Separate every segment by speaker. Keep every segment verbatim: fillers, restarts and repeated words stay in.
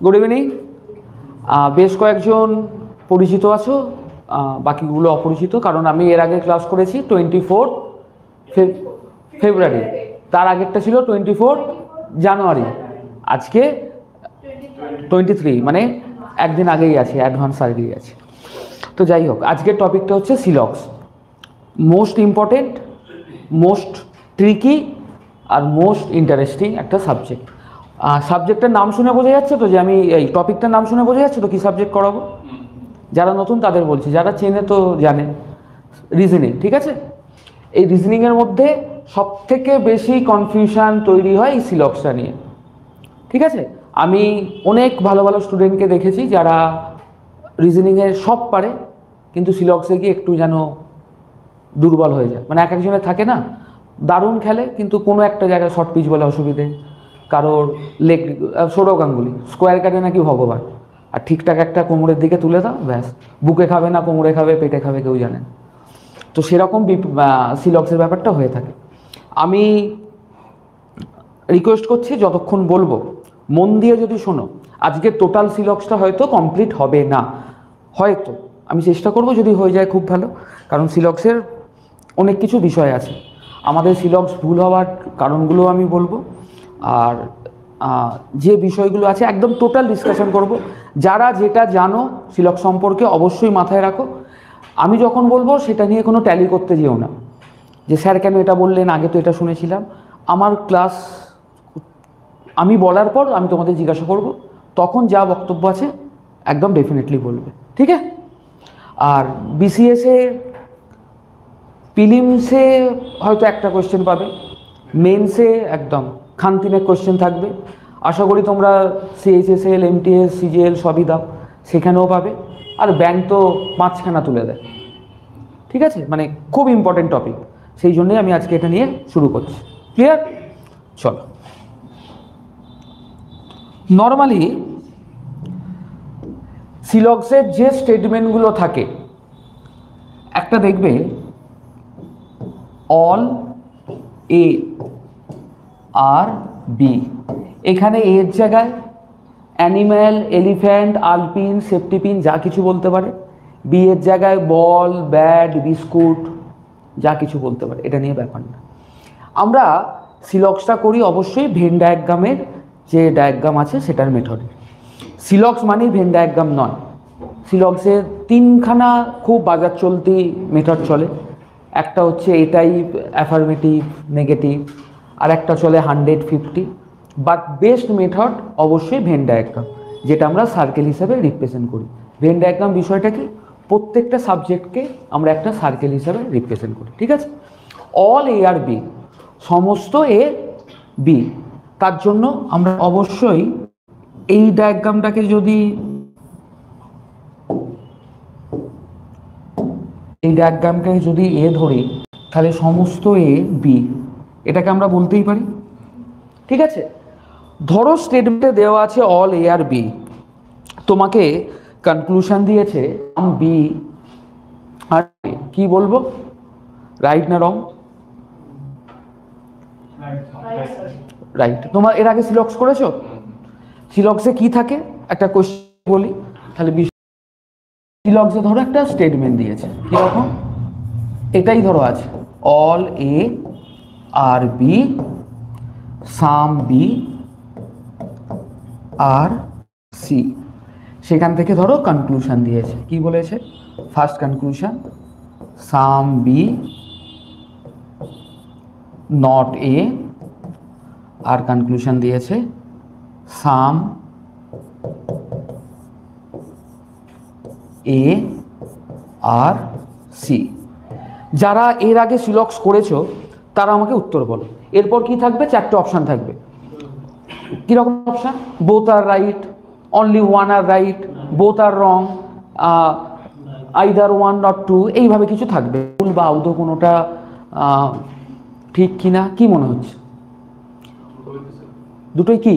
Speaker 1: Good evening. বেশ কয়েকজন পরিচিত আছো, বাকিগুলো অপরিচিত, কারণ আমি এর আগে ক্লাস করেছি টোয়েন্টি ফোর ফেব্রুয়ারি, তার আগেরটা ছিল টোয়েন্টি ফোর জানুয়ারি, আজকে টোয়েন্টি থ্রি, মানে একদিন আগেই আছে, অ্যাডভান্স আগেই আছে। তো যাই হোক, আজকের টপিকটা হচ্ছে সিলক্স। মোস্ট ইম্পর্টেন্ট, মোস্ট ট্রিকি আর মোস্ট ইন্টারেস্টিং একটা সাবজেক্ট। সাবজেক্টের নাম শুনে বোঝা যাচ্ছে তো যে আমি এই টপিকটার নাম শুনে বোঝা যাচ্ছে তো কী সাবজেক্ট করাবো। যারা নতুন তাদের বলছি, যারা চেনে তো জানে, রিজনিং। ঠিক আছে, এই রিজনিংয়ের মধ্যে সব থেকে বেশি কনফিউশন তৈরি হয় এই সিলক্সটা নিয়ে। ঠিক আছে, আমি অনেক ভালো ভালো স্টুডেন্টকে দেখেছি যারা রিজনিংয়ে সব পারে, কিন্তু সিলক্সে গিয়ে একটু যেন দুর্বল হয়ে যায়। মানে এক একজনের থাকে না, দারুণ খেলে কিন্তু কোনো একটা জায়গায় শর্ট পিচ বলে অসুবিধে, কারোর লেগ, সৌরভ গাঙ্গুলি স্কোয়ার কাটে নাকি ভগবান, আর ঠিকঠাক একটা কোমরের দিকে তুলে দাও, ব্যাস বুকে খাবে না কোমরে খাবে পেটে খাবে কেউ জানে। তো সেরকম সিলক্সের ব্যাপারটা হয়ে থাকে। আমি রিকোয়েস্ট করছি যতক্ষণ বলবো মন দিয়ে যদি শোনো, আজকে টোটাল সিলক্সটা হয়তো কমপ্লিট হবে না, হয়তো আমি চেষ্টা করব, যদি হয়ে যায় খুব ভালো, কারণ সিলক্সের অনেক কিছু বিষয় আছে। আমাদের সিলক্স ভুল হওয়ার কারণগুলো আমি বলবো, আর যে বিষয়গুলো আছে একদম টোটাল ডিসকাশন করব। যারা যেটা জানো সিলক্স সম্পর্কে অবশ্যই মাথায় রাখো। আমি যখন বলবো সেটা নিয়ে কোনো ট্যালি করতে যেও না, যে স্যার কেন এটা বললেন, আগে তো এটা শুনেছিলাম। আমার ক্লাস আমি বলার পর আমি তোমাদের জিজ্ঞাসা করব, তখন যা বক্তব্য আছে একদম ডেফিনেটলি বলবে, ঠিক আছে? আর বিসিএসে প্রিলিমসে হয়তো একটা কোয়েশ্চেন পাবে, মেন্সে একদম খানতিনের কোয়েশ্চেন থাকবে। আশা করি তোমরা সিএইচএসএল, এমটিএস, সিজিএল সবই দাও, সেখানেও পাবে। আর ব্যাংক তো পাঁচখানা তুলে দেয়। ঠিক আছে, মানে খুব ইম্পর্টেন্ট টপিক, সেই জন্যই আমি আজকে এটা নিয়ে শুরু করছি। ক্লিয়ার? চলো। নর্মালি সিলক্সের যে স্টেটমেন্টগুলো থাকে, একটা দেখবে অল এ আর বি, এখানে এর জায়গায় অ্যানিম্যাল, এলিফ্যান্ট, আলপিন, সেফটিপিন যা কিছু বলতে পারে, বি এর জায়গায় বল, ব্যাট, বিস্কুট যা কিছু বলতে পারে, এটা নিয়ে ব্যাপার না। আমরা সিলক্সটা করি অবশ্যই ভেন ডায়াগ্রামের যে ডায়াগ্রাম আছে সেটার মেথডে। সিলক্স মানেই ভেন ডায়াগ্রাম নয়। সিলক্সের তিনখানা খুব বাজার চলতি মেথড চলে, একটা হচ্ছে এ টাইপ, অ্যাফার্মেটিভ, নেগেটিভ, আর একটা চলে hundred fifty. But best method অবশ্যই ভেন ডায়াগ্রাম, যেটা আমরা সার্কেল হিসাবে রিপ্রেজেন্ট করি। ভেন ডায়াগ্রাম বিষয়টা কি, প্রত্যেকটা সাবজেক্টকে আমরা একটা সার্কেল হিসাবে রিপ্রেজেন্ট করি। ঠিক আছে, অল এ আর বি, সমস্ত এ বি, তার জন্য আমরা অবশ্যই এই ডায়াগ্রামটাকে যদি এই ডায়াগ্রামকে যদি এ ধরি, তাহলে সমস্ত এ বি, এটাকে আমরা বলতেই পারি। ঠিক আছে, ধরো স্টেটমেন্টে দেওয়া আছে অল এ আর বি, তোমাকে কনক্লুশন দিয়েছে বি আর কি বলবো, রাইট না রং? রাইট। তোমার এর আগে সিলক্স করেছো? সিলক্সে কি থাকে একটা কোশ্চেন বলি, তাহলে সিলক্সে ধরো একটা স্টেটমেন্ট দিয়েছে, কিরকম, এটাই ধরো আছে all A are B, some B are C. সেখান থেকে ধরো কনক্লুশন দিয়েছে, কি বলেছে, first conclusion some B not A, আর কনক্লুশন দিয়েছে সাম এ আর সি। যারা এর আগে সিলক্স করেছো তারা আমাকে উত্তর বলো। এরপর কি থাকবে, চারটে অপশান থাকবে। কীরকম option? Both are right, only one are right, both are wrong, either one not two, এইভাবে কিছু থাকবে। ভুল বা আদৌ কোনোটা ঠিক কিনা, কি মনে হচ্ছে? দুটোই কি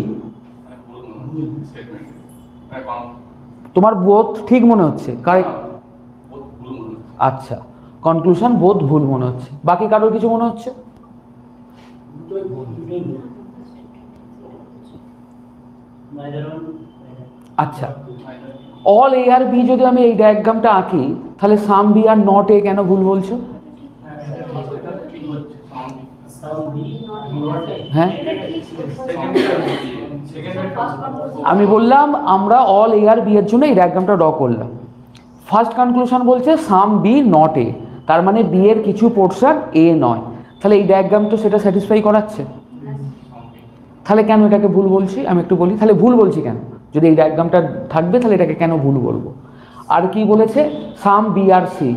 Speaker 1: তোমার বোথ ঠিক মনে হচ্ছে? কারেক্ট। আচ্ছা, কনক্লুশন বোথ ভুল মনে হচ্ছে। বাকি কারোর কিছু মনে হচ্ছে? আচ্ছা, অল এ আর বি যদি আমি এই ডায়াগ্রামটা আঁকি তাহলে সাম বি আর নট এ কেন ভুল বলছো? হ্যাঁ, আমি বললাম আমরা অল এ আর বি এর জন্য এই ডায়াগ্রামটা ড্র করলাম। ফার্স্ট কনক্লুশন বলছে সাম বি নট এ, তার মানে বি এর কিছু পোর্শন এ নয়, তাহলে এই ডায়াগ্রাম তো সেটা স্যাটিসফাই করাচ্ছে। তাহলে কেন এটাকে ভুল বলছি আমি একটু বলি, তাহলে ভুল বলছি কেন? যদি এই ডায়াগ্রামটা থাকবে তাহলে এটাকে কেন ভুল বলবো? আর কি বলেছে? সাম বি আর সি,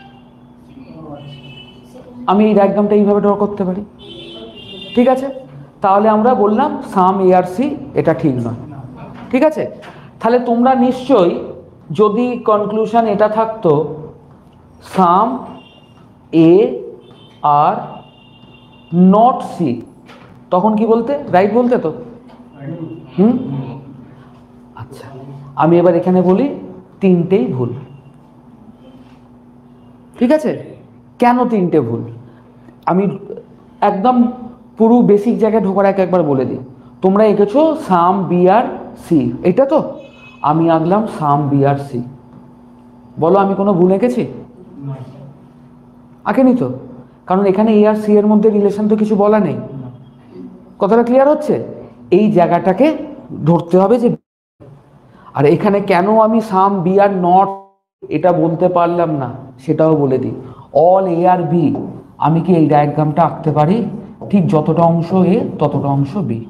Speaker 1: আমি এই ডায়াগ্রামটা এইভাবে ড্র করতে পারি, ঠিক আছে? তাহলে আমরা বললাম সাম এ আর সি এটা ঠিক নয়, ঠিক আছে? তাহলে তোমরা নিশ্চয়ই যদি কনক্লুশন এটা থাকতো সাম এ আর নট সি, তখন কি বলতে? রাইট বলতে তো? হুম, আচ্ছা, আমি এবার এখানে বলি তিনটেই ভুল, ঠিক আছে? কেন তিনটে ভুল আমি একদম পুরো বেসিক জায়গায় ঢোকার আগে একবার বলে দিই। তোমরা এঁকেছো সাম বি আর সি, এটা তো আমি আঁকলাম সাম বি আর সি, বলো আমি কোনো ভুল এঁকেছি? আঁকেনি তো, কারণ এখানে এ আর সি এর মধ্যে রিলেশন তো কিছু বলা নেই। কথাটা ক্লিয়ার হচ্ছে? এই জায়গাটাকে ধরতে হবে যে, আর এখানে কেন আমি সাম বি আর নট এটা বলতে পারলাম না সেটাও বলে দিই। অল এ আর বি আমি কি এই ডায়াগ্রামটা আঁকতে পারি ঠিক যতটা অংশ এ ততটা অংশ বি,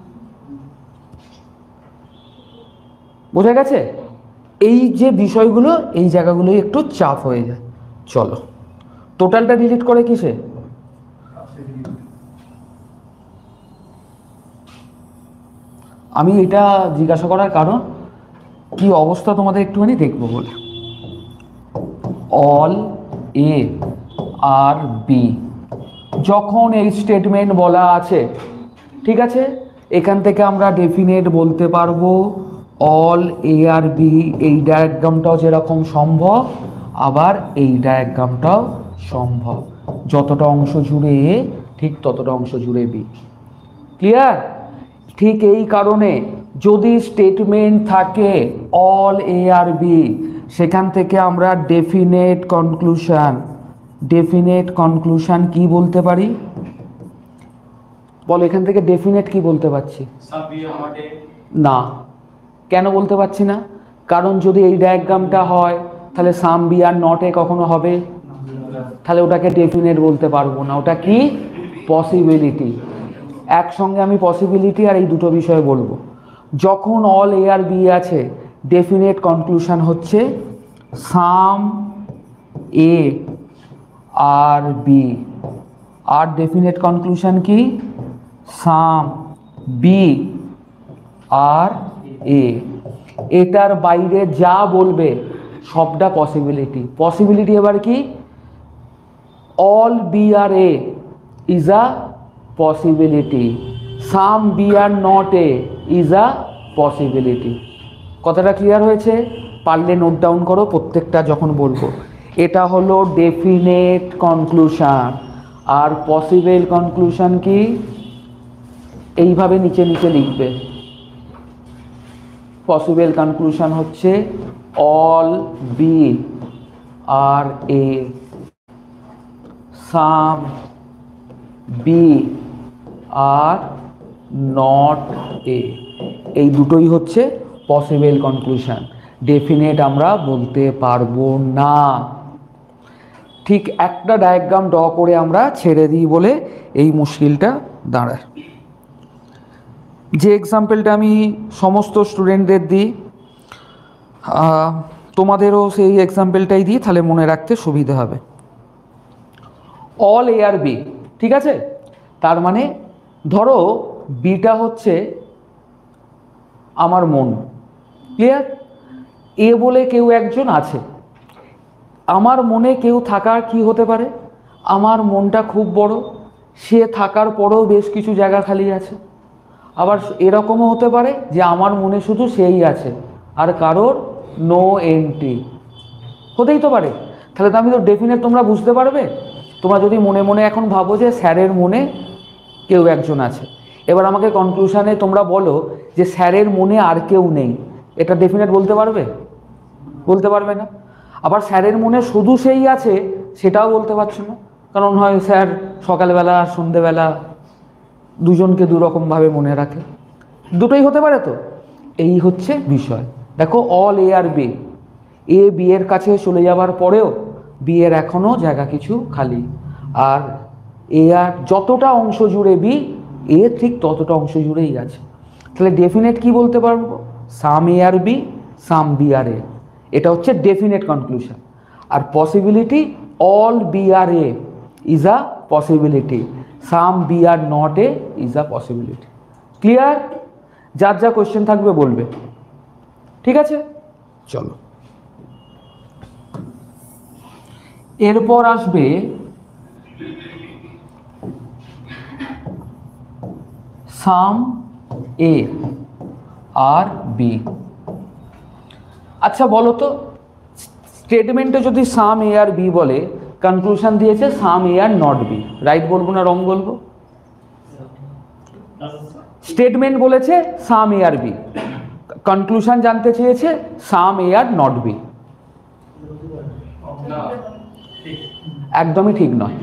Speaker 1: বোঝা গেছে? এই যে বিষয়গুলো এই জায়গাগুলোই একটু চাপ হয়ে যায়। চলো টোটালটা ডিলিট করে কিসে? আমি এটা জিজ্ঞাসা করার কারণ কি অবস্থা তোমাদের একটুখানি দেখবো বলে। অল এ আর বি যখন এই স্টেটমেন্ট বলা আছে, ঠিক আছে, এখান থেকে আমরা ডেফিনেট বলতে পারবো অল এ আর বি, এই ডায়াগ্রামটাও যেরকম সম্ভব আবার এই ডায়াগ্রামটাও সম্ভব, যতটা অংশ জুড়ে এ ঠিক ততটা অংশ জুড়ে বি। ক্লিয়ার? ঠিক এই কারণে যদি স্টেটমেন্ট থাকে অল এ আর বি, সেখান থেকে আমরা ডেফিনেট কনক্লুশন, ডেফিনেট কনক্লুশন কি বলতে পারি বল? এখান থেকে ডেফিনেট কি বলতে পারছি? না। কেন বলতে পারছি না? কারণ যদি এই ডায়াগ্রামটা হয় তাহলে সাম বি আর নট এ কখনো হবে, তাহলে ওটাকে ডেফিনেট বলতে পারবো না, ওটা কি? পসিবিলিটি। একসঙ্গে আমি পসিবিলিটি আর এই দুটো বিষয় বলবো। যখন অল এ আর বি আছে ডেফিনেট কনক্লুশন হচ্ছে সাম এ আর বি, আর ডেফিনেট কনক্লুশন কি? Some B are A. এটার বাইরে যা বলবে সবটা পসিবিলিটি। পসিবিলিটি এবার কি? All B are A is a possibility, some B are not A is a possibility. কথাটা ক্লিয়ার হয়েছে? পারলে নোট ডাউন করো প্রত্যেকটা যখন বলবো। এটা হলো ডেফিনেট কনক্লুশন। আর পসিবল কনক্লুশন কি? এইভাবে নিচে নিচে লিখবে। পসিবল কনক্লুশন হচ্ছে all B are A, some B are not A, এই দুটোই হচ্ছে পসিবল কনক্লুশন। ডেফিনেট আমরা বলতে পারবো না। ঠিক একটা ডায়াগ্রাম ড্র করে আমরা ছেড়ে দিই বলে এই মুশকিলটা দাঁড়ায়। যে এক্সাম্পলটা আমি সমস্ত স্টুডেন্টদের দিই, তোমাদেরও সেই এক্সাম্পলটাই দিই, তাহলে মনে রাখতে সুবিধা হবে। অল এ আর বি, ঠিক আছে? তার মানে ধরো বিটা হচ্ছে আমার মন, ক্লিয়ার? এ বলে কেউ একজন আছে, আমার মনে কেউ থাকার কি হতে পারে? আমার মনটা খুব বড়, সে থাকার পরেও বেশ কিছু জায়গা খালি আছে। আবার এরকমও হতে পারে যে আমার মনে শুধু সেই আছে আর কারোর নো এন্ট্রি, হতেই তো পারে। তাহলে তো আমি তো ডেফিনেট, তোমরা বুঝতে পারবে। তোমরা যদি মনে মনে এখন ভাবো যে স্যারের মনে কেউ একজন আছে, এবার আমাকে কনক্লুশনে তোমরা বলো যে স্যারের মনে আর কেউ নেই, এটা ডেফিনেট বলতে পারবে? বলতে পারবে না। আবার স্যারের মনে শুধু সেই আছে সেটাও বলতে পারছো না, কারণ হয় স্যার সকালবেলা আর সন্ধেবেলা দুজনকে দুরকমভাবে মনে রাখে, দুটোই হতে পারে। তো এই হচ্ছে বিষয়। দেখো all A are B, A B এর কাছে চলে যাওয়ার পরেও বি এর এখনও জায়গা কিছু খালি, আর এ আর যতটা অংশ জুড়ে বি, এ ঠিক ততটা অংশ জুড়েই আছে। তাহলে ডেফিনেট কি বলতে পারবো? সাম A are B, some B are A, এটা হচ্ছে ডেফিনেট কনক্লুশন। আর possibility all B are A is a possibility, some B are not A is a possibility. Clear? যার যা কোয়েশ্চেন থাকবে বলবে, ঠিক আছে? চলো, এরপর আসবে সাম এ আর বি। আচ্ছা বলো তো, স্টেটমেন্টে যদি সাম এ আর বি বলে, কনক্লুশন দিয়েছে some A are not B, right বলবো না রং বলবো? স্টেটমেন্ট বলেছে সাম এ আর বি, কনক্লুশন জানতে চেয়েছে সাম এ আর নট বি। একদমই ঠিক নয়,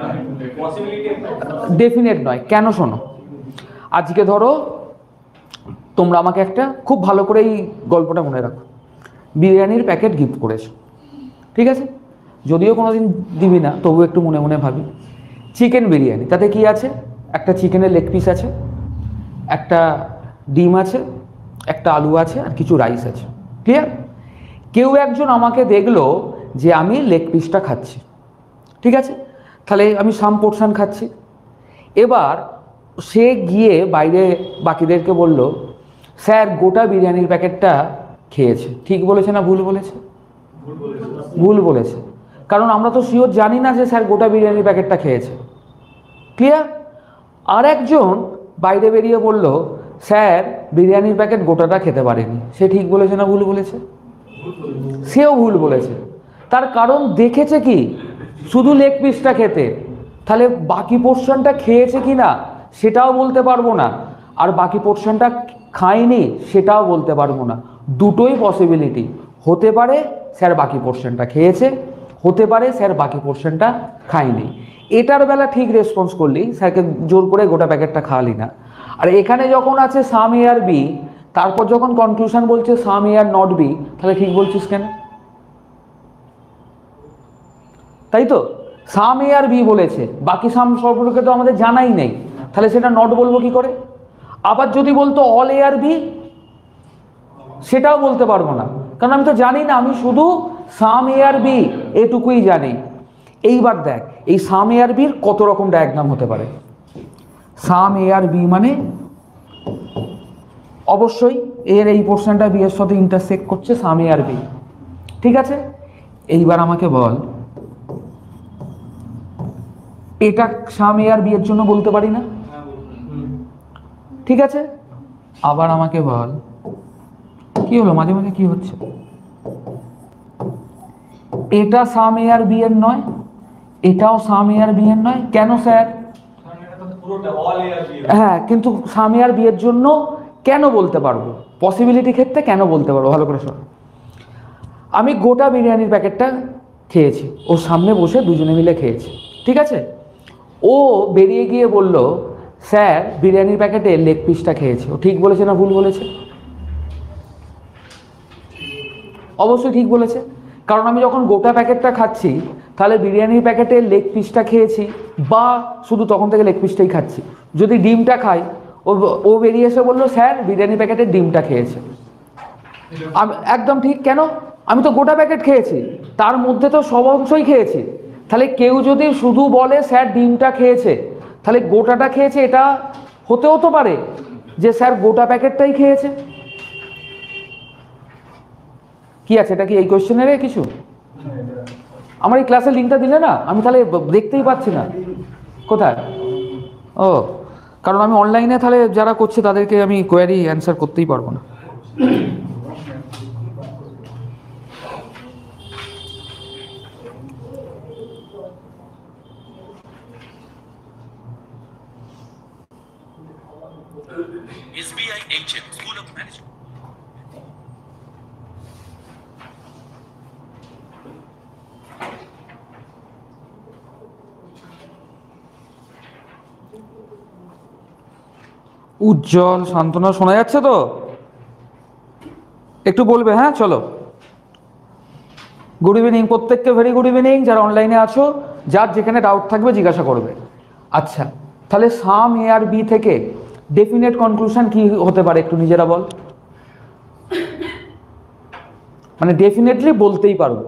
Speaker 1: ডেফিনেট নয়। কেন শোনো, আজকে ধরো তোমরা আমাকে একটা খুব ভালো করে এই গল্পটা মনে রাখো, বিরিয়ানির প্যাকেট গিফট করেছো, ঠিক আছে? যদিও কোনোদিন দিবি না, তবু একটু মনে মনে ভাবি। চিকেন বিরিয়ানি, তাতে কি আছে? একটা চিকেনের লেগ পিস আছে, একটা ডিম আছে, একটা আলু আছে, আর কিছু রাইস আছে। ক্লিয়ার? কেউ একজন আমাকে দেখলো যে আমি লেগ পিসটা খাচ্ছি, ঠিক আছে? তাহলে আমি সাম পোর্শন খাচ্ছি। এবার সে গিয়ে বাইরে বাকিদেরকে বলল, স্যার গোটা বিরিয়ানির প্যাকেটটা খেয়েছে। ঠিক বলেছে না ভুল বলেছে? ভুল বলেছে, কারণ আমরা তো শিওর জানি না যে স্যার গোটা বিরিয়ানির প্যাকেটটা খেয়েছে। ক্লিয়ার? আর একজন বাইরে বেরিয়ে বলল, স্যার বিরিয়ানির প্যাকেট গোটাটা খেতে পারেনি। সে ঠিক বলেছে না ভুল বলেছে? সেও ভুল বলেছে। তার কারণ দেখেছে কি? শুধু লেগ পিসটা খেতে, তাহলে বাকি পোর্শনটা খেয়েছে কি না সেটাও বলতে পারবো না, আর বাকি পোর্শনটা খায়নি সেটাও বলতে পারবো না। দুটোই পসিবিলিটি হতে পারে, স্যার বাকি পোর্শনটা খেয়েছে, হতে পারে স্যার বাকি পোর্শনটা খায়নি। এটার বেলা ঠিক রেসপন্স করলি, স্যারকে জোর করে গোটা প্যাকেটটা খাওয়ালি না। আর এখানে যখন আছে সাম এ আর বি, তারপর যখন কনক্লুশন বলছে সাম এ আর নট বি, তাহলে ঠিক বলছিস কেন? তাই তো, সাম এ আর বি বলেছে, বাকি সাম সম্পর্কে তো আমাদের জানাই নেই, তাহলে সেটা নট বলবো কি করে? আবার যদি বলতো অল এ আর বি, সেটাও বলতে পারবো না, কারণ আমি তো জানি না, আমি শুধু সাম এ আর বি এটুকুই জানি। এইবার দেখ এই সাম এ আর বির কত রকম ডায়াগ্রাম হতে পারে। সাম এ আর বি মানে অবশ্যই এর এই পোর্শনটা বি এর সাথে ইন্টারসেক্ট করছে, সাম এ আর বি, ঠিক আছে? এইবার আমাকে বল, এটা সাম এ আর বি এর জন্য বলতে পারি না? ঠিক আছে, আবার আমাকে বল, কি হলো মাঝে মাঝে কি হচ্ছে? এটা সাম এ আর বি এর নয়, এটাও সাম এ আর বি এর নয়, কেন স্যার? হ্যাঁ, কিন্তু সাম এ আর বি এর জন্য কেন বলতে পারবো? পসিবিলিটি ক্ষেত্রে কেন বলতে পারবো? ভালো করে শোনো, আমি গোটা বিরিয়ানির প্যাকেটটা খেয়েছি, ওর সামনে বসে দুজনে মিলে খেয়েছি, ঠিক আছে? ও বেরিয়ে গিয়ে বলল, স্যার বিরিয়ানির প্যাকেটে লেগ পিসটা খেয়েছে। ও ঠিক বলেছে না ভুল বলেছে? অবশ্যই ঠিক বলেছে, কারণ আমি যখন গোটা প্যাকেটটা খাচ্ছি, তাহলে বিরিয়ানির প্যাকেটে লেগ পিসটা খেয়েছি, বা শুধু তখন থেকে লেগ পিসটাই খাচ্ছি। যদি ডিমটা খাই, ও ও বেরিয়ে এসে বললো, স্যার বিরিয়ানির প্যাকেটের ডিমটা খেয়েছে। একদম ঠিক, কেন? আমি তো গোটা প্যাকেট খেয়েছি, তার মধ্যে তো সব অংশই খেয়েছি। তাহলে কেউ যদি শুধু বলে স্যার ডিমটা খেয়েছে, তাহলে গোটাটা খেয়েছে এটা হতেও তো পারে যে স্যার গোটা প্যাকেটটাই খেয়েছে। কি আছে, এটা কি এই কোয়েশ্চেনের কিছু? আমার এই ক্লাসের লিঙ্কটা দিলে না, আমি তাহলে দেখতেই পাচ্ছি না কোথায়। ও, কারণ আমি অনলাইনে তাহলে যারা করছে তাদেরকে আমি কোয়ারি অ্যান্সার করতেই পারবো না।
Speaker 2: S B I H M School of Management.
Speaker 1: উজ্জ্বল, শান্তনা, শোনা যাচ্ছে তো? একটু বলবে, হ্যাঁ চলো। গুড ইভিনিং প্রত্যেককে, ভেরি গুড ইভিনিং। যারা অনলাইনে আছো, যার যেখানে ডাউট থাকবে জিজ্ঞাসা করবে। আচ্ছা, তাহলে সাম এ আর বি থেকে ডেফিনেট কনক্লুশন কি হতে পারে একটু নিজেরা বল। মানে ডেফিনেটলি বলতেই পারবো।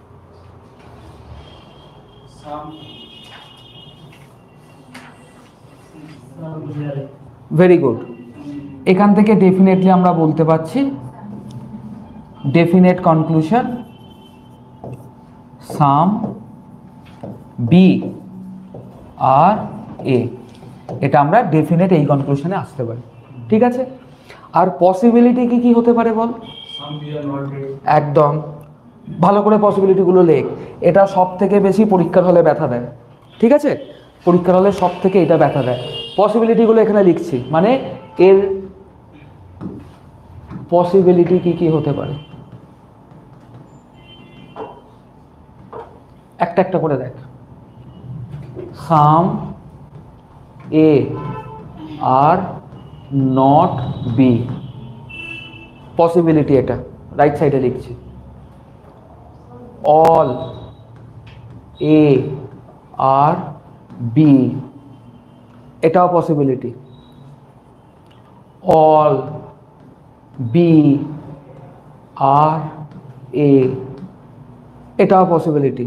Speaker 1: Very good. এখান থেকে ডেফিনেটলি আমরা বলতে পারছি definite conclusion some B are A, এটা আমরা ডেফিনেট এই কনক্লুশনে আসতে পারি। ঠিক আছে, আর পসিবিলিটি কি কি হতে পারে বল। একদম ভালো করে পসিবিলিটিগুলো লেখ। এটা সব থেকে বেশি পরীক্ষার হলে ব্যথা দেয়। ঠিক আছে, পরীক্ষার হলে সব থেকে এটা ব্যথা দেয়। পসিবিলিটিগুলো এখানে লিখছি, মানে এর পসিবিলিটি কি কি হতে পারে একটা একটা করে দেখ। Some A are not B, possibility এটা রাইট সাইডে লিখছি। অল এ আর বি, এটাও possibility. All B are A, এটাও possibility.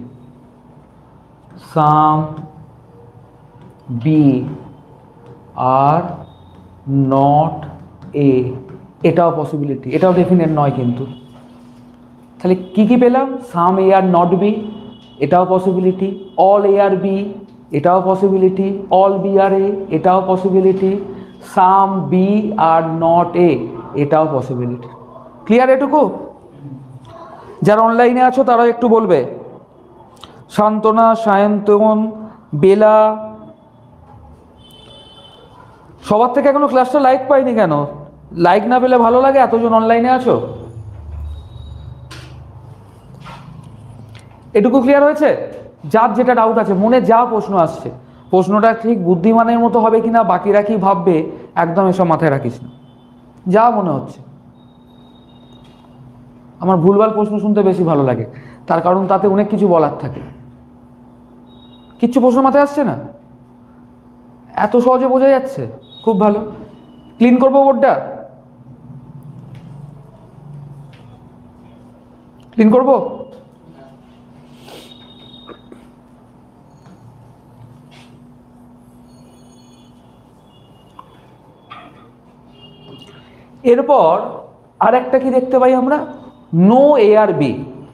Speaker 1: Some B are not A, এটাও পসিবিলিটি। এটাও ডেফিনেট নয় কিন্তু। তাহলে কি কি পেলাম? Some A are not B, এটাও possibility. All A are B, এটাও possibility. All B are A, এটাও possibility. Some B are not A, এটাও পসিবিলিটি। ক্লিয়ার এটুকু? যারা অনলাইনে আছো তারাও একটু বলবে। শান্তনা, সায়ন্তন, বেলা, সবার থেকে এখনো ক্লাসটা লাইক পাইনি কেন? লাইক না পেলে ভালো লাগে? এতজন অনলাইনে আছো। এটুকু ক্লিয়ার হয়েছে? যার যেটা ডাউট আছে, মনে যা প্রশ্ন আসছে, প্রশ্নটা ঠিক বুদ্ধিমানের মতো হবে কিনা, বাকিরা কি ভাববে, একদম এসব মাথায় রাখিস না। যা মনে হচ্ছে। আমার ভুলভাল প্রশ্ন শুনতে বেশি ভালো লাগে, তার কারণ তাতে অনেক কিছু বলার থাকে। কিচ্ছু প্রশ্ন মাথায় আসছে না? এত সহজে বোঝা যাচ্ছে, খুব ভালো। ক্লিন করবো বোর্ডটা? ক্লিন করবো? এরপর আর একটা কি দেখতে পাই আমরা? No A are B.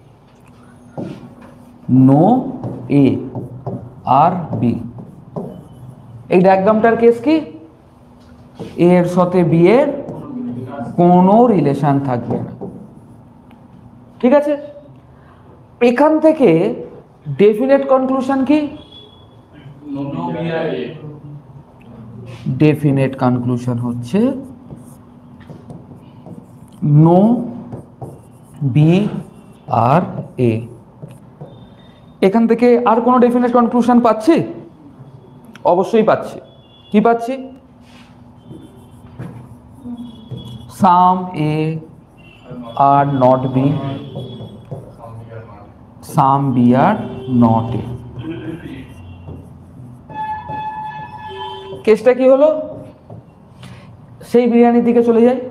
Speaker 1: No A are B, এই ডায়াগ্রামটার কেস কি? এ এর সাথে বি এর কোনো রিলেশন থাকবে না। ঠিক আছে, এখান থেকে ডেফিনেট কনক্লুশন কি? ডেফিনেট কনক্লুশন হচ্ছে নো বি আর এ। এখান থেকে আর কোনো ডেফিনেট কনক্লুশন পাচ্ছি? অবশ্যই পাচ্ছি। কি পাচ্ছি? Some A are not B, some B are not A. কেসটা কি হলো? সেই বিরিয়ানির দিকে চলে যাই।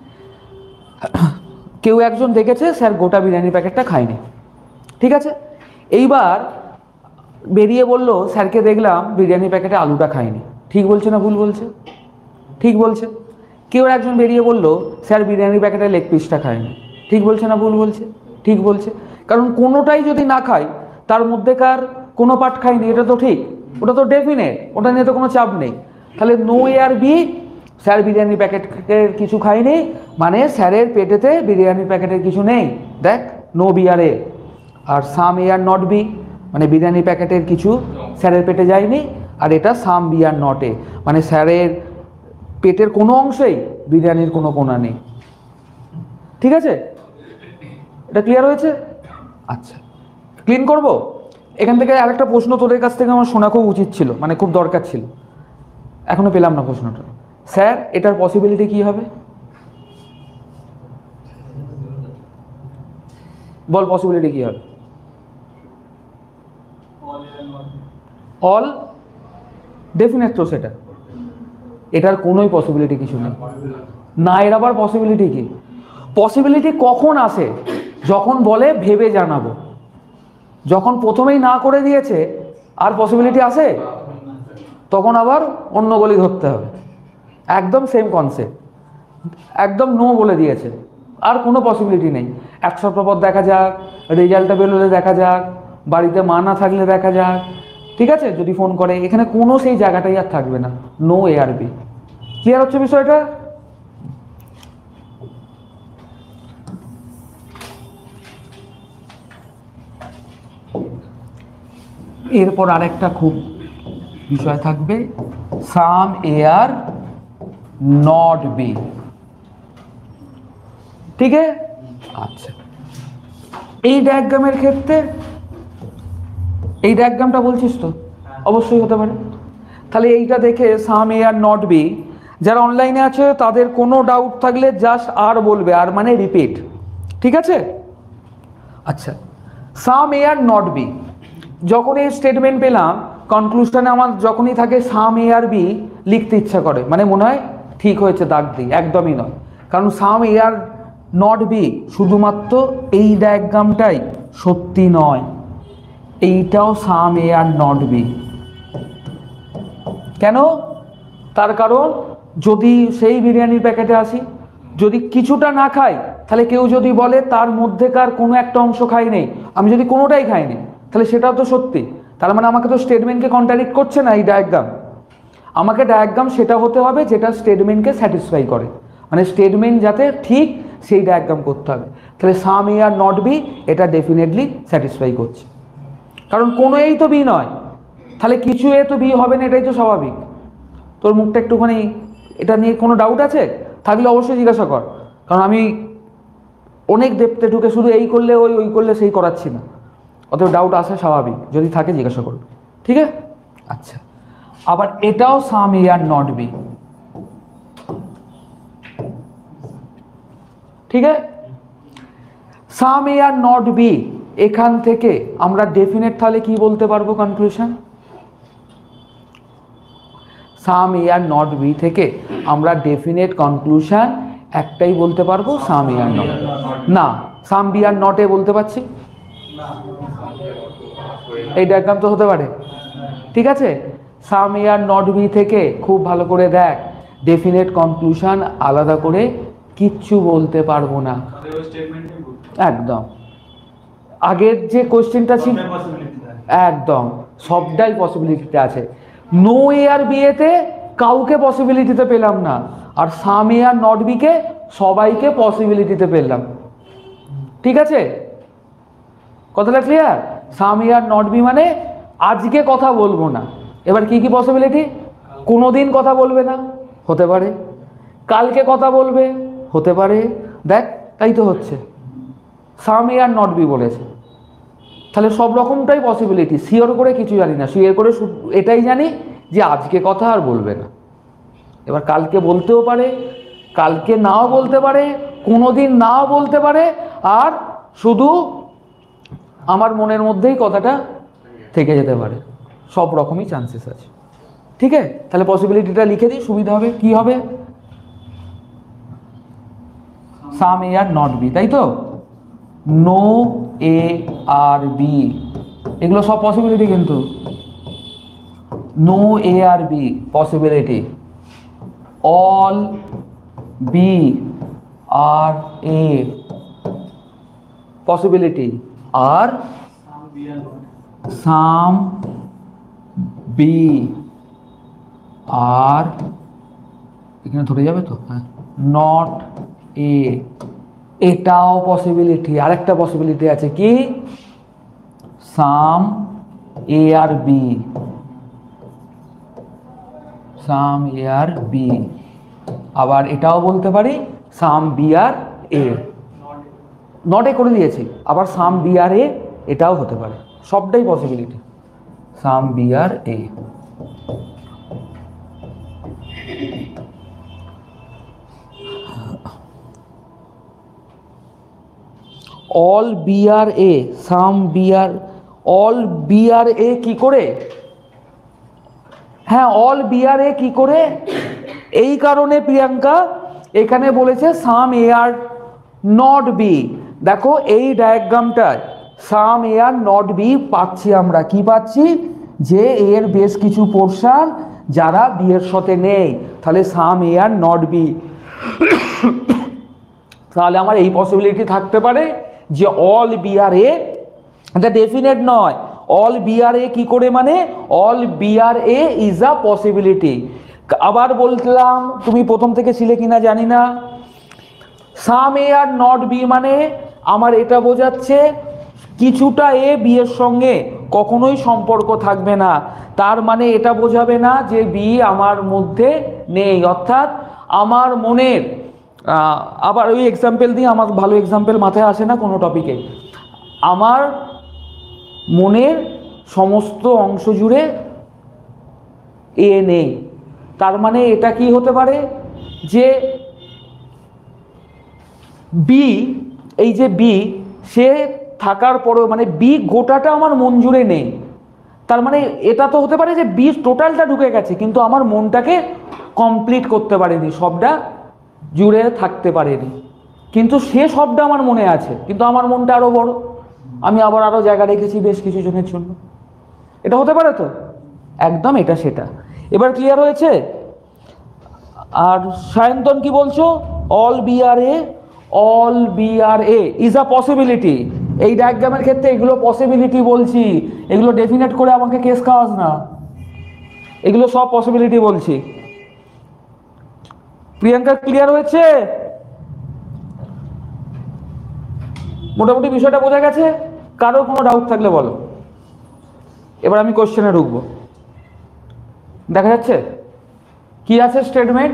Speaker 1: কেউ একজন দেখেছে স্যার গোটা বিরিয়ানির প্যাকেটটা খায়নি। ঠিক আছে, এইবার বেরিয়ে বললো স্যারকে দেখলাম বিরিয়ানির প্যাকেটে আলুটা খায়নি। ঠিক বলছে না ভুল বলছে? ঠিক বলছে। কেউ একজন বেরিয়ে বললো স্যার বিরিয়ানির প্যাকেটে লেগ পিসটা খায়নি। ঠিক বলছে না ভুল বলছে? ঠিক বলছে। কারণ কোনোটাই যদি না খায়, তার মধ্যেকার কোনো পার্ট খায়নি, এটা তো ঠিক, ওটা তো ডেফিনেট, ওটা নিয়ে তো কোনো চাপ নেই। তাহলে no A are B, sir বিরিয়ানির প্যাকেটের কিছু খায়নি, মানে স্যারের পেটেতে বিরিয়ানির প্যাকেটের কিছু নেই। দেখ, নো বি আর এ। আর some A are not B, মানে বিরিয়ানির প্যাকেটের কিছু স্যারের পেটে যায়নি, আর এটা সাম বি আর নট এ, মানে স্যারের পেটের কোনো অংশেই বিরিয়ানির কোনো কোণা নেই। ঠিক আছে, এটা ক্লিয়ার হয়েছে? আচ্ছা, ক্লিন করব। এখান থেকে আরেকটা প্রশ্ন তোদের কাছ থেকে আমার শোনা খুব উচিত ছিল, মানে খুব দরকার ছিল, এখনো পেলাম না প্রশ্নটা। স্যার এটার পসিবিলিটি কি হবে? বল পসিবিলিটি কি হবে? অল ডেফিনেট তো সেটা, এটার কোনোই পসিবিলিটি কিছু নেই না। এর আবার পসিবিলিটি কি? পসিবিলিটি কখন আসে? যখন বলে ভেবে জানাবো। যখন প্রথমেই না করে দিয়েছে আর পসিবিলিটি আসে, তখন আবার অন্য গলি ধরতে হবে। একদম সেম কনসেপ্ট, একদম নো বলে দিয়েছে, আর কোনো পসিবিলিটি নেই। এক সপ্তাহ পর দেখা যাক, রেজাল্টটা বেরোলে দেখা যাক, বাড়িতে মা না থাকলে দেখা যাক, ঠিক আছে, যদি ফোন করে, এখানে কোনো সেই জায়গাটাই আর থাকবে না। No A are B. Clear হচ্ছে বিষয়টা? এরপর আরেকটা খুব বিষয় থাকবে, সাম এ আর নট বি। ঠিক আছে? আচ্ছা, এই ডায়াগ্রামের ক্ষেত্রে, এই ডায়াগ্রামটা বলছিস তো? অবশ্যই হতে পারে। তাহলে এইটা দেখে সাম এ আর নট বি, যারা অনলাইনে আছে তাদের কোনো ডাউট থাকলে জাস্ট আর বলবে, আর মানে রিপিট। ঠিক আছে? আচ্ছা, সাম এ আর নট বি, যখন এই স্টেটমেন্ট পেলাম, কনক্লুশনে আমার যখনই থাকে সাম এ আর বি, লিখতে ইচ্ছা করে, মানে মনে হয় ঠিক হয়েছে, দাগ দিই। একদমই নয়, কারণ সাম এ আর নট বি শুধুমাত্র এই ডায়াগ্রামটাই সত্যি নয়, এইটাও সাম এ আর নট বি। কেন? তার কারণ যদি সেই বিরিয়ানির প্যাকেটে আসি, যদি কিছুটা না খাই, তাহলে কেউ যদি বলে তার মধ্যেকার কোনো একটা অংশ খাই নেই, আমি যদি কোনোটাই খাইনি, তাহলে সেটাও তো সত্যি। তার মানে আমাকে তো স্টেটমেন্টকে কন্ট্রাডিক্ট করছে না এই ডায়াগ্রাম। আমাকে ডায়াগ্রাম সেটা হতে হবে যেটা স্টেটমেন্টকে স্যাটিসফাই করে, মানে স্টেটমেন্ট যাতে ঠিক সেই ডায়াগ্রাম করতে হবে। তাহলে some A are not B এটা ডেফিনেটলি স্যাটিসফাই করছে, কারণ কোনো এই তো বি নয়, তাহলে কিছু এ তো বি হবে না, এটাই তো স্বাভাবিক। তোর মুখটা একটুখানি, এটা নিয়ে কোনো ডাউট আছে? থাকলে অবশ্যই জিজ্ঞাসা কর, কারণ আমি অনেক দেখতে ঢুকে শুধু এই করলে ওই, ওই করলে সেই করাচ্ছি না। অত ডাউট আসা স্বাভাবিক, যদি থাকে জিজ্ঞাসা করবে। ঠিক আছে? আচ্ছা, আবার এটাও সাম এ আর নট বি। ঠিক আছে? সাম এ আর নট বি, এখান থেকে আমরা ডেফিনেট তাহলে কি বলতে পারবো? Conclusion, some A are not B থেকে আমরা ডেফিনেট কনক্লুশন একটাই বলতে পারবো, সাম এ আর নট। না, সাম বি আর নট এ বলতে পারছি। এই ডায়াগ্রাম তো হতে পারে। ঠিক আছে? সাম এ আর নট বি থেকে খুব ভালো করে দেখ, ডেফিনেট কনক্লুশন আলাদা করে কিচ্ছু বলতে পারবো না। একদম আগের যে কোশ্চেনটা ছিল, একদম সবটাই পসিবিলিটিতে আছে। নো এ আর বি এতে কাউকে পসিবিলিটিতে পেলাম না, আর some A are not B কে সবাইকে পসিবিলিটিতে পেলাম। ঠিক আছে? কথাটা clear? Some A are not B মানে আজকে কথা বলবো না। এবার কি কি পসিবিলিটি? কোনোদিন কথা বলবে না, হতে পারে। কালকে কথা বলবে, হতে পারে। দেখ, তাই তো হচ্ছে, some A are not B বলেছে। তাহলে সব রকমটাই পসিবিলিটি। শিওর করে কিছু জানি না, শিওর করে এটাই জানি যে আজকে কথা আর বলবে না। এবার কালকে বলতেও পারে, কালকে নাও বলতে পারে, কোনোদিন নাও বলতে পারে, আর শুধু আমার মনের মধ্যেই কথাটা থেকে যেতে পারে। সব রকমই চান্সেস আছে। ঠিক আছে? তাহলে পসিবিলিটিটা লিখে দিই, সুবিধা হবে। কি হবে? সাম এ আর নট বি, তাই তো? নো এ আর বি, এগুলো সব পসিবিলিটি, কিন্তু no A are B possibility, all B are A possibility, আর সাম বি আর, এখানে ধরে যাবে তো, হ্যাঁ, নট এ, এটাও পসিবিলিটি। আরেকটা পসিবিলিটি আছে, কি? Some A are B, some A are B. আবার এটাও বলতে পারি সাম B are A, not a করে দিয়েছি, আবার সাম বি আর এ, এটাও হতে পারে। সবটাই possibility, some B are A. All B are A, some B are, all B are A কি করে? হ্যাঁ, অল বি আর এ কি করে? এই কারণে প্রিয়াঙ্কা এখানে বলেছে সাম এ আর নট বি। দেখো এই ডায়াগ্রামটায় সাম এ আর নট বি পাচ্ছি আমরা, কি পাচ্ছি? যে এর বেশ কিছু পোর্শন যারা বি এর সাথে নেই, তাহলে some A are not B. তাহলে আমার এই পসিবিলিটি থাকতে পারে যে অল বি আর এ, এটা ডেফিনেট নয়, অল বি আর এ কি করে মানে all B are A is a possibility. আবার বললাম, তুমি প্রথম থেকে ছিলে কিনা জানি না, সাম এ আর নট বি মানে আমার এটা বোঝাচ্ছে কিছুটা এ বি এর সঙ্গে কখনোই সম্পর্ক থাকবে না, তার মানে এটা বোঝাবে না যে বি আমার মধ্যে নেই। অর্থাৎ আমার মনের, আবার ওই এক্সাম্পল দিয়ে, আমার ভালো এক্সাম্পল মাথায় আসে না কোনো টপিকে, আমার মনের সমস্ত অংশ জুড়ে এ নেই, তার মানে এটা কি হতে পারে যে বি, এই যে বি সে থাকার পরেও মানে বি গোটাটা আমার মন জুড়ে নেই, তার মানে এটা তো হতে পারে যে বি টোটালটা ঢুকে গেছে কিন্তু আমার মনটাকে কমপ্লিট করতে পারেনি, সবটা জুড়ে থাকতে পারেনি, কিন্তু সে সবটা আমার মনে আছে, কিন্তু আমার মনটা আরো বড়, আমি আবার আরো জায়গা রেখেছি বেশ কিছু জনের জন্য। এটা হতে পারে তো, একদম এটা সেটা। এবার ক্লিয়ার হয়েছে? আর সায়ন্তন কি বলছো? All B are A, all B are A is a possibility. এই ডায়াগ্রামের ক্ষেত্রে এগুলো পসিবিলিটি বলছি, এগুলো ডেফিনেট করে আমাকে কেস খাওয়াস না, এগুলো সব পসিবিলিটি বলছি। প্রিয়াঙ্কা ক্লিয়ার হয়েছে? মোটামুটি বিষয়টা বোঝা গেছে? কারো কোনো ডাউট থাকলে বলো, এবার আমি কোশ্চেনে ঢুকবো। দেখা যাচ্ছে কি আছে statement?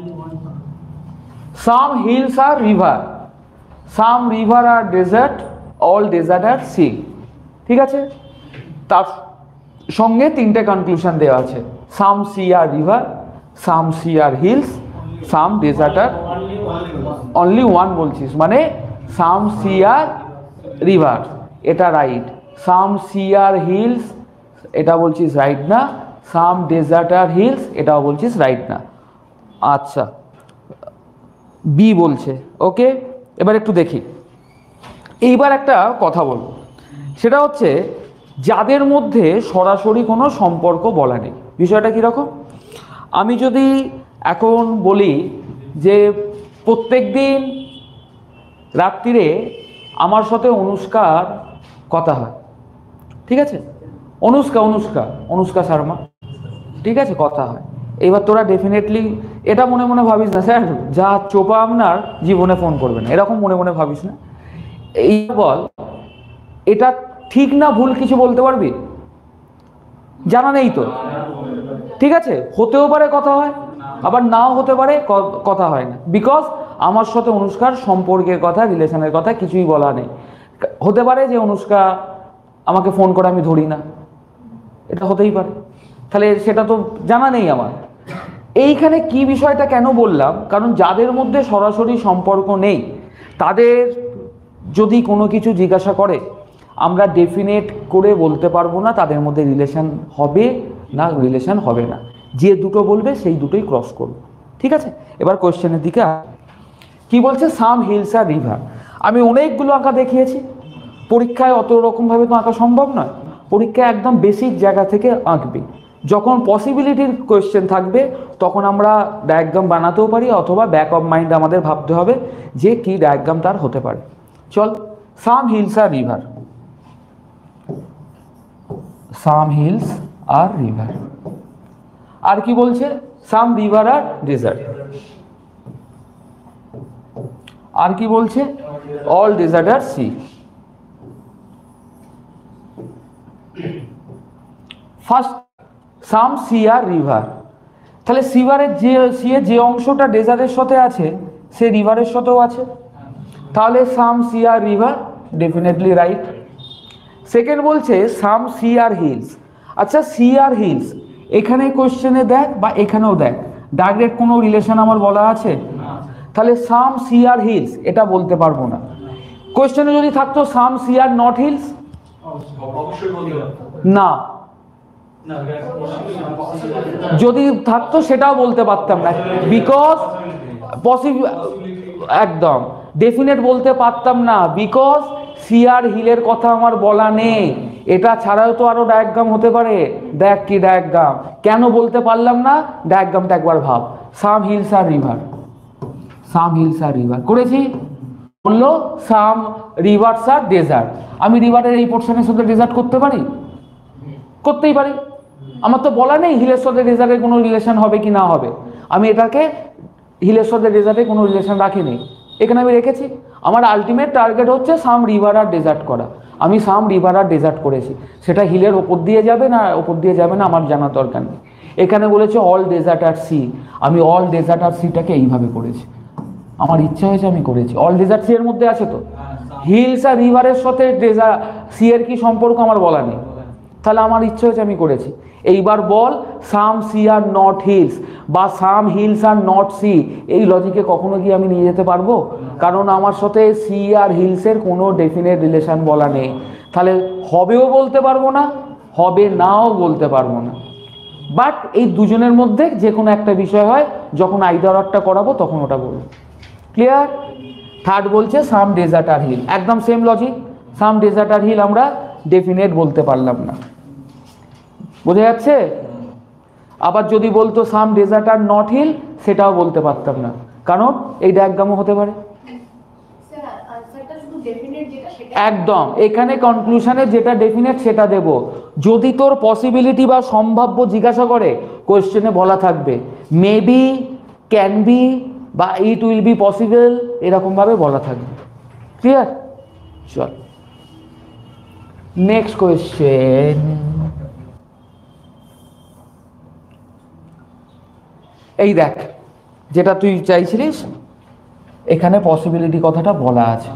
Speaker 1: Some hills are river, some river are desert, all desert are sea. ঠিক আছে, তার সঙ্গে তিনটে কনক্লুশন দেওয়া আছে, some sea are river, some sea are hills, some desert are, only one বলছিস মানে সাম সি আর রিভার, এটা right. Some sea are hills এটা বলছিস রাইট না, সাম ডেজার্ট আর হিলস এটাও বলছিস রাইট না। আচ্ছা, বি বলছে ওকে। এবার একটু দেখি, এইবার একটা কথা বলবো, সেটা হচ্ছে যাদের মধ্যে সরাসরি কোনো সম্পর্ক বলা নেই। বিষয়টা কীরকম? আমি যদি এখন বলি যে প্রত্যেক দিন রাত্রিরে আমার সাথে অনুষ্কার কথা হয়, ঠিক আছে, অনুষ্কা অনুষ্কা অনুষ্কা শর্মা, ঠিক আছে, কথা হয়। এবার তোরা ডেফিনেটলি এটা মনে মনে ভাবিস না স্যার যা চোপা আপনার জীবনে ফোন করবে না, এরকম মনে মনে ভাবিস না। এই বল, এটা ঠিক না ভুল কিছু বলতে পারবি? জানা নেই তো, ঠিক আছে, হতেও পারে কথা হয়, আবার নাও হতে পারে কথা হয় না, বিকজ আমার সাথে অনুষ্কার সম্পর্কের কথা, রিলেশনের কথা কিছুই বলা নেই। হতে পারে যে অনুষ্কা আমাকে ফোন করে আমি ধরি না, এটা হতেই পারে, তাহলে সেটা তো জানা নেই আমার। এইখানে কি বিষয়টা কেন বললাম, কারণ যাদের মধ্যে সরাসরি সম্পর্ক নেই তাদের যদি কোনো কিছু জিজ্ঞাসা করে আমরা ডেফিনেট করে বলতে পারবো না তাদের মধ্যে রিলেশন হবে না রিলেশন হবে না, যে দুটো বলবে সেই দুটোই ক্রস করব, ঠিক আছে। এবার কোশ্চেনের দিকে কি বলছে, সাম হিলস আর রিভার। আমি অনেকগুলো আঁকা দেখিয়েছি, পরীক্ষায় অত রকমভাবে তো আঁকা সম্ভব নয়, পরীক্ষায় একদম বেসিক জায়গা থেকে আঁকবে। যখন পসিবিলিটির কোয়েশ্চেন থাকবে তখন আমরা ডায়াগ্রাম বানাতেও পারি, অথবা ব্যাক অফ মাইন্ড আমাদের ভাবতে হবে যে কি ডায়াগ্রাম তার হতে পারে। চল, some hills are river, some hills are river, আর কি বলছে, সাম রিভার আর ডেজার্ট, আর কি বলছে, all desert are sea. First some sea are river, তাহলে সিভারের যে সি এর যে অংশটা ডেজার্টের সাথে আছে সে রিভারের সাথেও আছে, তাহলে some sea are river definitely right. Second বলছে সাম সি আর হিলস। আচ্ছা, সি আর হিলস এখানে কোশ্চেনে দেখ বা এখানেও দেখ, ডাইরেক্ট কোনো রিলেশন আমার বলা আছে? তাহলে সাম সি আর হিলস এটা বলতে পারবো না। কোয়েশ্চেনে যদি থাকতো some sea are not hills, না যদি থাকতো সেটাও বলতে পারতাম না, বিকজ পসিবল একদম ডেফিনেট বলতে পারতাম না, বিকজ সি আর হিলের কথা আমার বলা নেই। এটা ছাড়াও তো আরো ডায়াগ্রাম হতে পারে। দেখ কি ডায়াগ্রাম, কেন বলতে পারলাম না? ডায়াগ্রামটা একবার ভাব। Some hills are river, some hills are river করেছি, বললো সাম রিভার্স আর ডেজার্ট। আমি রিভারের এই পোর্শনের সাথে ডেজার্ট করতে পারি? করতেই পারি। আমার তো বলা নেই হিলের সাথে ডেজার্টের কোনো রিলেশন হবে কি না হবে। আমি এটাকে হিলের সাথে ডেজার্টের কোনো রিলেশন রাখিনি, এখানে আমি রেখেছি। আমার আলটিমেট টার্গেট হচ্ছে সাম রিভার আর ডেজার্ট করা। আমি সাম রিভার আর ডেজার্ট করেছি, সেটা হিলের ওপর দিয়ে যাবে না ওপর দিয়ে যাবে না আমার জানার দরকার নেই। এখানে বলেছে অল ডেজার্ট আর সি, আমি অল ডেজার্ট আর সিটাকে এইভাবে করেছি, আমার ইচ্ছা হয়েছে আমি করেছি। অল ডেজার্ট সি এর মধ্যে আছে তো, হিলস আর রিভারের সাথে ডেজার্ট সি এর কি সম্পর্ক আমার বলা নেই, তাহলে আমার ইচ্ছা হয়েছে আমি করেছি। এইবার বল some sea are not hills বা some hills are not sea, এই লজিকে কখনো কি আমি নিয়ে যেতে পারবো? কারণ আমার সাথে সি আর হিলসের কোনো ডেফিনেট রিলেশন বলা নেই, তাহলে হবেও বলতে পারবো না, হবে নাও বলতে পারবো না। বাট এই দুজনের মধ্যে যে কোনো একটা বিষয় হয়, যখন আইদার একটা করাবো তখন ওটা বলবো। ক্লিয়ার? থার্ড বলছে সাম ডেজার্ট আর হিল, একদম same logic. Some desert are hill আমরা ডেফিনেট বলতে পারলাম না, বোঝা যাচ্ছে? আবার যদি বলতো some desert are not hill, সেটাও বলতে পারতাম না, কারণ এই ডায়াগ্রামও হতে পারে। একদম এখানে কনক্লুশনে যেটা ডেফিনেট সেটা দেব। যদি তোর পসিবিলিটি বা সম্ভাব্য জিজ্ঞাসা করে, কোয়েশ্চেনে বলা থাকবে মেবি, ক্যান বি বা ইট উইল বি পসিবল, এরকম ভাবে বলা থাকবে। ক্লিয়ার? চল নেক্সট কোয়েশ্চেন। এই দেখ যেটা তুই চাইছিলিস, এখানে পসিবিলিটি কথাটা বলা আছে।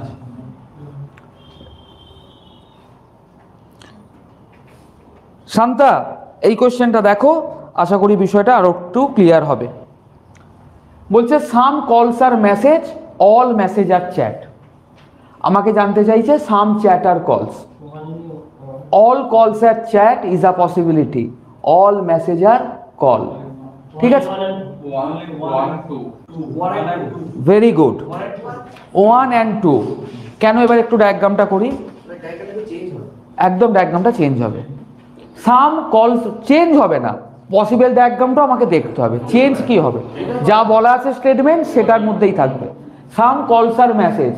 Speaker 1: শান্তা এই কোয়েশ্চেনটা দেখো, আশা করি বিষয়টা আরো একটু ক্লিয়ার হবে। বলছে some calls are message, all message are chat. আমাকে জানতে চাইছে some chat are calls, all calls are chat is a possibility, all message are call. ঠিক আছে, very good, one and two. কেন? এবার একটু ডায়াগ্রামটা করি, একদম ডায়াগ্রামটা চেঞ্জ হবে। সাম কলস চেঞ্জ হবে না, পসিবল ডায়াগ্রামটা আমাকে দেখতে হবে চেঞ্জ কি হবে। যা বলা আছে স্টেটমেন্ট সেটার মধ্যেই থাকবে। Some calls are message,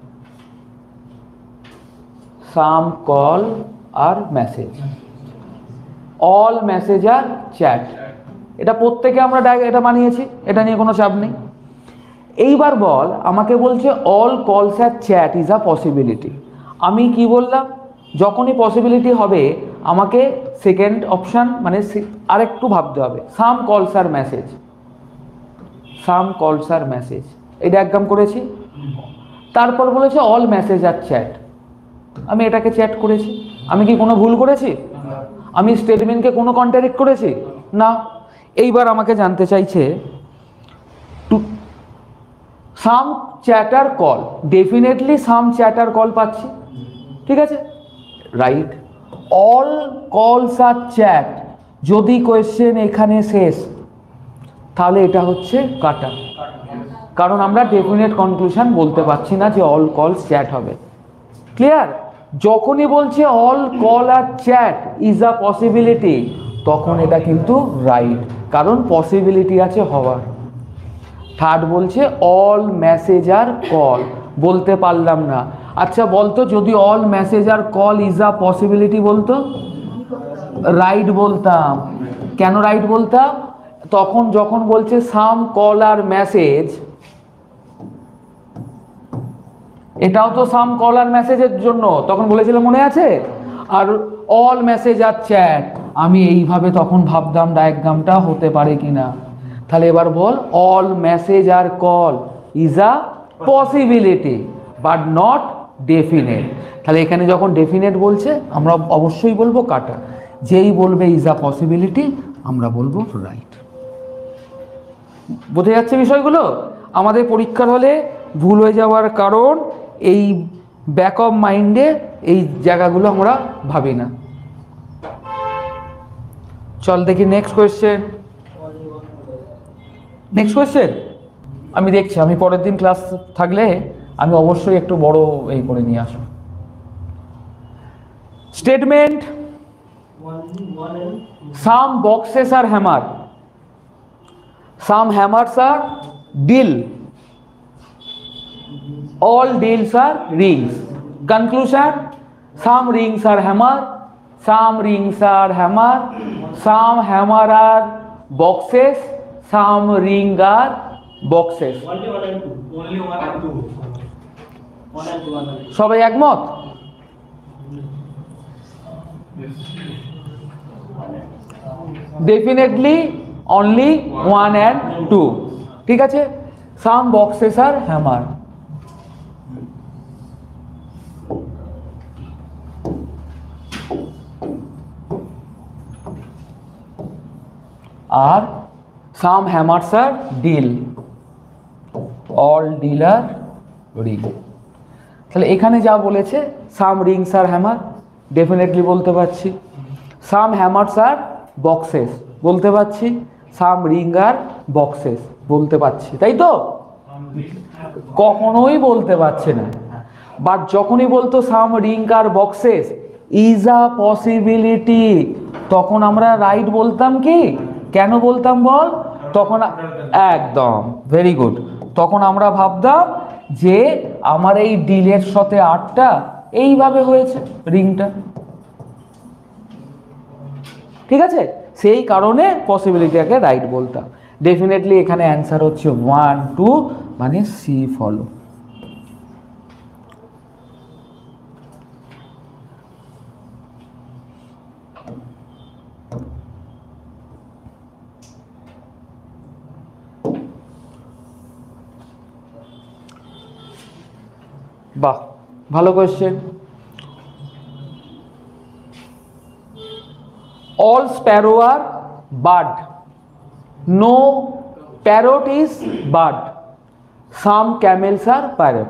Speaker 1: some call are message, all message are chat. এটা প্রত্যেকে আমরা এটা বানিয়েছি, এটা নিয়ে কোনো চাপ নেই। এইবার বল, আমাকে বলছে all calls are chat is a possibility. আমি কি বললাম? যখনই পসিবিলিটি হবে আমাকে সেকেন্ড অপশান মানে আরেকটু ভাবতে হবে। সাম calls are message, some calls are message, এই ডায়াগ্রাম করেছি। তারপর বলেছে অল মেসেজ আর চ্যাট, আমি এটাকে চ্যাট করেছি। আমি কি কোনো ভুল করেছি? আমি স্টেটমেন্টকে কোনো কন্ট্রাডিক্ট করেছি? না। এইবার আমাকে জানতে চাইছে two some chat are call, definitely some chat are call পাচ্ছি, ঠিক আছে, right. All calls are chat, যদি কোয়েশ্চেন এখানে শেষ, তাহলে এটা হচ্ছে কাটা, কারণ আমরা ডেফিনেট কনক্লুশন বলতে পারছি না যে অল কলস চ্যাট হবে। ক্লিয়ার? যখনই বলছে all call are chat is a possibility, তখন এটা কিন্তু রাইট, কারণ পসিবিলিটি আছে হওয়ার। থার্ড বলছে অল মেসেজ আর কল, বলতে পারলাম না। আচ্ছা বলতো, যদি all message are call is a possibility বলতো, রাইট বলতাম। কেন রাইট বলতাম? তখন যখন বলছে সাম কল আর মেসেজ, এটাও তো সাম কল আর মেসেজের জন্য, তখন বলেছিলাম মনে আছে। আর অল মেসেজ আর চ্যাট, আমি এইভাবে তখন ভাবতাম ডায়াগ্রামটা হতে পারে কিনা। তাহলে এবার বল all message are call is a possibility but not definite. তাহলে এখানে যখন ডেফিনেট বলছে আমরা অবশ্যই বলবো কাটা, যেই বলবে ইজ আ পসিবিলিটি আমরা বলবো রাইট। বোঝা যাচ্ছে বিষয়গুলো? আমাদের পরীক্ষার হলে ভুল হয়ে যাওয়ার কারণ এই ব্যাক অফ মাইন্ডে এই জায়গাগুলো আমরা ভাবি না। চল দেখি নেক্সট কোয়েশ্চেন। নেক্সট কোয়েশ্চেন আমি দেখছি, আমি পরের দিন ক্লাস থাকলে আমি অবশ্যই একটু বড় এই করে নিয়ে আসবো। Statement some boxes are hammer, some hammers are deal, all deals are rings. Conclusion, some rings are hammer, some rings are hammer, some hammer are boxes, some ring are boxes.
Speaker 2: Only one and two. Only one and two. One and two. One and two.
Speaker 1: সবাই একমত? Definitely only one and two. ঠিক আছে? Some boxes are hammer. আর some hammers are deal, all deal are ring. তাহলে এখানে যা বলেছে some rings are hammer definitely বলতে পারছি, সাম হ্যামার্স আর বক্সেস বলতে পারছি, সাম রিং আর বক্সেস বলতে পারছি, তাই তো? কখনোই বলতে পারছে না। বাট যখনই বলতো some ring are boxes is a possibility, তখন আমরা রাইট বলতাম কি? কেন বলতাম বল? তখন একদম ভেরি গুড, তখন আমরা ভাবতাম যে আমার এই ডিলের সাথে আটটা এইভাবে হয়েছে রিংটা, ঠিক আছে? সেই কারণে পসিবিলিটিটাকে রাইট বলতাম। ডেফিনেটলি এখানে অ্যান্সার হচ্ছে ওয়ান টু, মানে সি ফলো। বাহ, ভালো question. All sparrow are bird, no parrot is bird, some camels are parrot.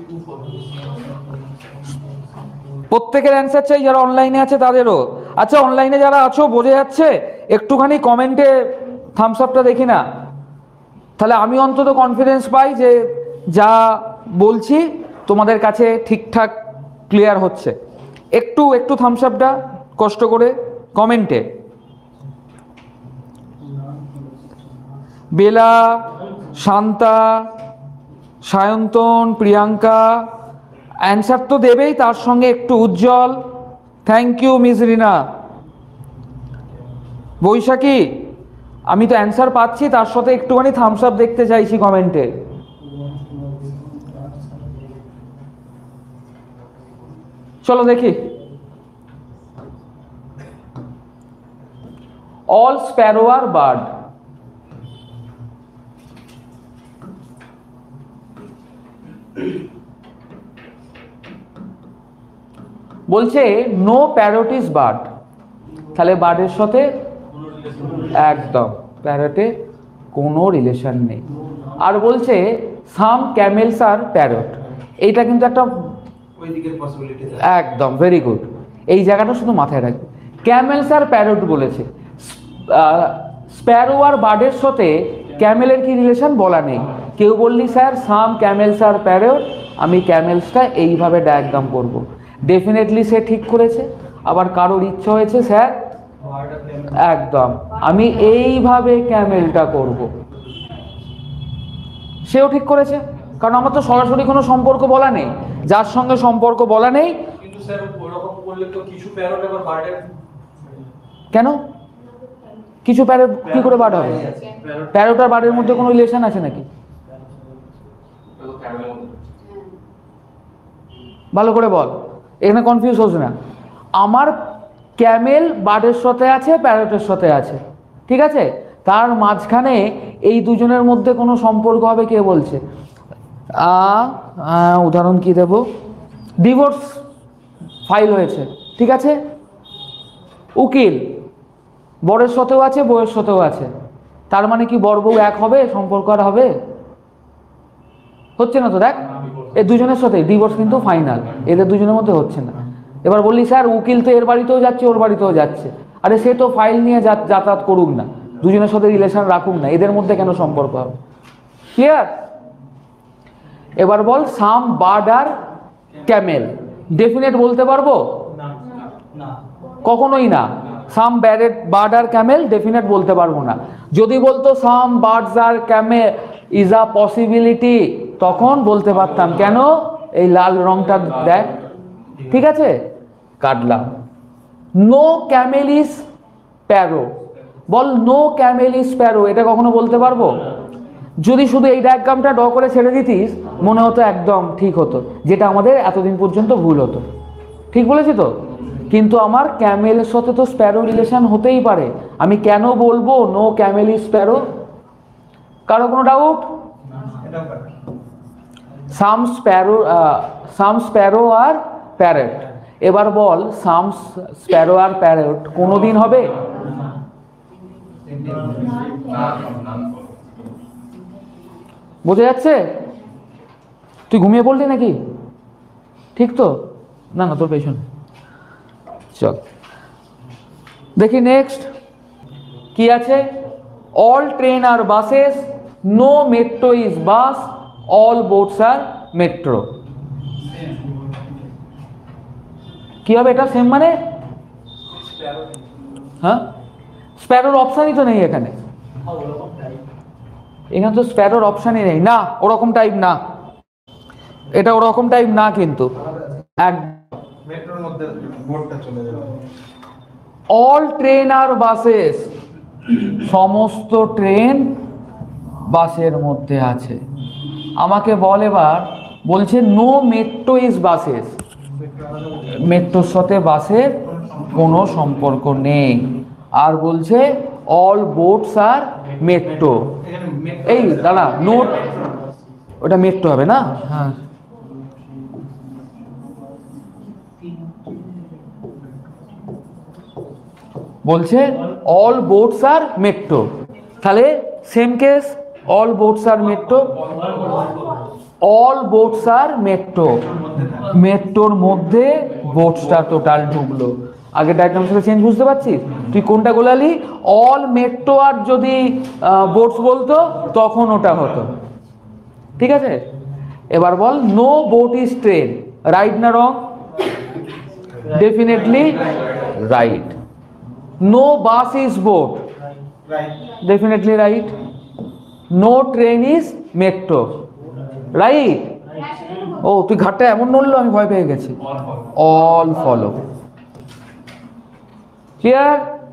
Speaker 1: প্রত্যেকের অ্যান্সার চাই, যারা অনলাইনে আছে তাদেরও। আচ্ছা, অনলাইনে যারা আছো বোঝা যাচ্ছে? একটুখানি কমেন্টে থামস আপটা দেখি না, তাহলে আমি অন্তত কনফিডেন্স পাই যে যা বলছি তোমাদের কাছে ঠিকঠাক ক্লিয়ার হচ্ছে। একটু একটু থামস আপটা কষ্ট করে কমেন্টে। বেলা, শান্তা, সায়ন্তন, প্রিয়াঙ্কা অ্যান্সার তো দেবেই, তার সঙ্গে একটু Ujjwal, thank you miss Rina. Baishakhi, আমি তো অ্যান্সার পাচ্ছি, তার সাথে একটুখানি থামস আপ দেখতে চাইছি কমেন্টে। চলো দেখি। অল স্প্যারো আর বার্ড, বলছে নো প্যারট ইজ বার্ড, তাহলে বার্ডের সাথে একদম প্যারটে কোনো রিলেশন নেই। আর বলছে সাম ক্যামেলস আর প্যারট, এইটা কিন্তু একটা একদম ভেরি গুড, এই জায়গাটা শুধু মাথায় রাখবে। ক্যামেলস আর প্যারট বলেছে, স্প্যারো আর বার্ডের সাথে ক্যামেলের কি রিলেশন বলা নেই। কেউ বললি sir some camels are parrot, আমি ক্যামেলসটা এইভাবে ডায়াগ্রাম করব, ডেফিনেটলি সে ঠিক করেছে। আবার কারোর ইচ্ছা হয়েছে স্যার একদম আমি এইভাবে ক্যামেলটা করব, সেও ঠিক করেছে, কারণ আমার তো সরাসরি কোনো সম্পর্ক বলা নেই। যার সঙ্গে সম্পর্ক বলা নেই,
Speaker 2: কিন্তু স্যার ওরকম বললে তো কিছু প্যারট আবার বার্ডের
Speaker 1: কেন কিছু প্যারট কি করে বার্ড হবে? প্যারট আর বার্ডের মধ্যে কোনো রিলেশন আছে নাকি? ভালো করে বল, এখানে কনফিউজ হোস না। আমার ক্যামেল বার্ডের সাথে আছে, প্যারটের সাথে আছে, ঠিক আছে? তার মাঝখানে এই দুজনের মধ্যে কোনো সম্পর্ক হবে কে বলছে? উদাহরণ কি দেব? ডিভোর্স ফাইল হয়েছে, ঠিক আছে? উকিল বরের সাথেও আছে, বউয়ের সাথেও আছে, তার মানে কি বর বউ এক হবে, সম্পর্ক আর হবে? হচ্ছে না তো, দেখ এ দুজনের সাথে ডিভোর্স কিন্তু ফাইনাল, এদের দুজনের মধ্যে হচ্ছে না। এবার বললি স্যার উকিল তো এর বাড়িতেও যাচ্ছে ওর বাড়িতেও যাচ্ছে, আরে সে তো ফাইল নিয়ে যাতায়াত করুক না, দুজনের সাথে রিলেশন রাখুক না, এদের মধ্যে কেন সম্পর্ক হবে? ক্লিয়ার? এবার বল some bird are camel, definite বলতে পারবো?
Speaker 2: না না
Speaker 1: কখনোই না। Some parrot bird are camel definite বলতে পারবো না। যদি বলতো some birds are camel is a possibility, তখন বলতে পারতাম। কেন? এই লাল রংটা দেখ, ঠিক আছে, কাটলাম। নো ক্যামেল ইজ স্প্যারো, বল নো ক্যামেল ইজ স্প্যারো, এটা কখনো বলতে পারবো? যদি শুধু এই ডায়াগ্রামটা ড করে ছেড়ে দিতিস মনে হতো একদম ঠিক হতো, যেটা আমাদের এতদিন পর্যন্ত ভুল হতো। ঠিক বলেছি তো? কিন্তু আমার ক্যামেলের সাথে তো স্প্যারো রিলেশন হতেই পারে, আমি কেন বলবো নো ক্যামেল ইজ স্প্যারো? কারো কোনো doubt? Some sparrow some sparrow are parrot, এবার বল সাম স্প্যারো আর প্যারেট কোনোদিন হবে? বোঝা যাচ্ছে? তুই ঘুমিয়ে পড়লি নাকি? ঠিক তো? না না তোর পেছনে। চল দেখি নেক্সট কি আছে। All train are buses, no metro is bus, all boats are metro. কি হবে এটা? সেম মানে? হ্যাঁ, স্প্যারোর অপশানই তো নেই এখানে, এখানে তো স্প্যারোর অপশানই নেই। না ওরকম টাইপ না, এটা ওরকম টাইপ না কিন্তু। এক
Speaker 3: মেট্রোর মধ্যে বোর্ডটা চলে যাবে।
Speaker 1: অল ট্রেন আর বাসেস, সমস্ত ট্রেন বাসের মধ্যে আছে। আমাকে বল এবার, বলছে নো মেট্রো ইজ বাসেস, মেট্রোর সাথে বাসের কোনো সম্পর্ক নেই। আর বলছে অল বোটস আর মেট্রো। এই দাঁড়া, নোট, ওটা মেট্রো হবে না? হ্যাঁ, বলছে অল বোটস আর মেট্রো, তাহলে same case, all boats are metro, all boats are metro, মেট্রোর মধ্যে বোটসটা টোটাল ঢুকলো। আগে ডায়াগ্রামের সাথে চেঞ্জ বুঝতে পারছিস? তুই কোনটা গোলালি? অল মেট্রো আর যদি বোটস বলতো তখন ওটা হতো, ঠিক আছে? এবার বল no boat is train, right না wrong? Definitely right. No bus is boat, definitely right. No train is metro, right. ও তুই ঘাটটা এমন নড়লো আমি ভয় পেয়ে গেছি। All follow, clear?